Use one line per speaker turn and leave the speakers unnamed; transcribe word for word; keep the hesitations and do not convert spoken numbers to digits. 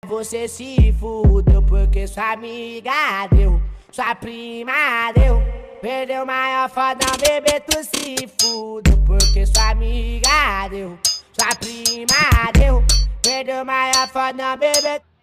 Você se fudeu porque sua amiga deu, sua prima deu. Perdeu maior foda, bebê, tu se fudeu porque sua amiga deu, sua prima deu. Perdeu maior foda, bebê.